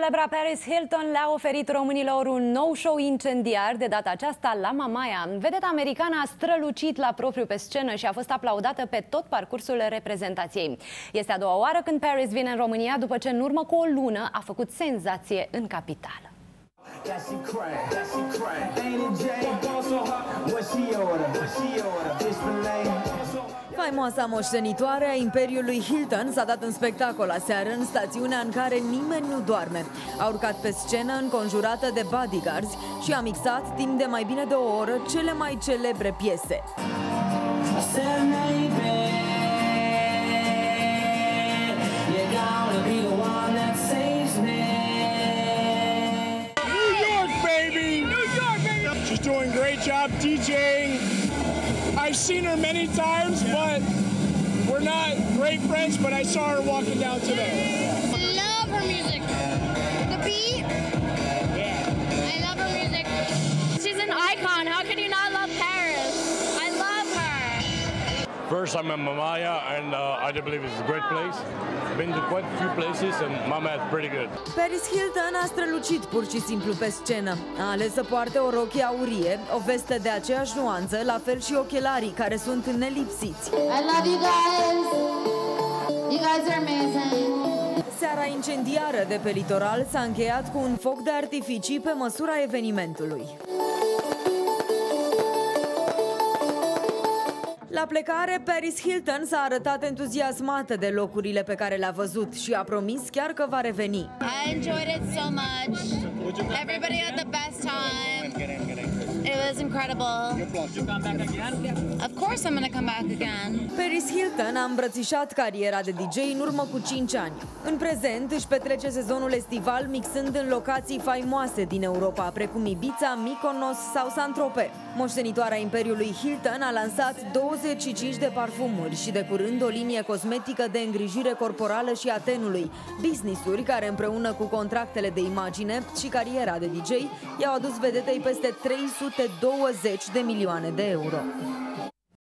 Celebra Paris Hilton le-a oferit românilor un nou show incendiar, de data aceasta la Mamaia. Vedeta americană a strălucit la propriu pe scenă și a fost aplaudată pe tot parcursul reprezentației. Este a doua oară când Paris vine în România după ce în urmă cu o lună a făcut senzație în capitală. Faimoasa moștenitoare a Imperiului Hilton s-a dat în spectacol aseară în stațiunea în care nimeni nu doarme. A urcat pe scenă înconjurată de bodyguards și a mixat timp de mai bine de o oră cele mai celebre piese. She's doing a great job DJing. I've seen her many times, but we're not great friends, but I saw her walking down today. Love her music. The beat. Yeah. I love her music. She's an icon. How can you not love Paris? I love her. First, I'm in Mamaia, and I do believe it's a great place. Been to quite a few places, and Mamaia is pretty good. Paris Hilton a strălucit pur și simplu pe scenă. A ales să poarte o rochie aurie, o vestă de aceeași nuanță, la fel și ochelarii, care sunt nelipsiți. I love you guys. You guys are amazing. Seara incendiară de pe litoral s-a încheiat cu un foc de artificii pe măsura evenimentului. La plecare, Paris Hilton s-a arătat entuziasmată de locurile pe care le-a văzut și a promis chiar că va reveni. I enjoyed it so much. Everybody had the best time. It was incredible. Of course I'm gonna come back again. Paris Hilton a îmbrățișat cariera de DJ în urmă cu 5 ani. În prezent își petrece sezonul estival mixând în locații faimoase din Europa, precum Ibiza, Mykonos sau Saint-Tropez. Moștenitoarea Imperiului Hilton a lansat 25 de parfumuri și de curând o linie cosmetică de îngrijire corporală și a tenului, business-uri care împreună cu contractele de imagine și cariera de DJ i-au adus vedetei peste 320 de milioane de euro.